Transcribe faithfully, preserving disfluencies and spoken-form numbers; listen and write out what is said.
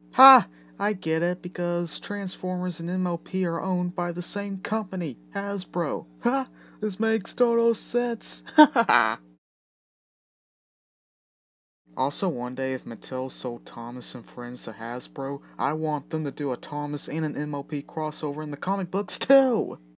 Ha! I get it, because Transformers and M L P are owned by the same company, Hasbro. Ha! This makes total sense. Ha ha ha! Also, one day, if Mattel sold Thomas and Friends to Hasbro, I want them to do a Thomas and an M L P crossover in the comic books too!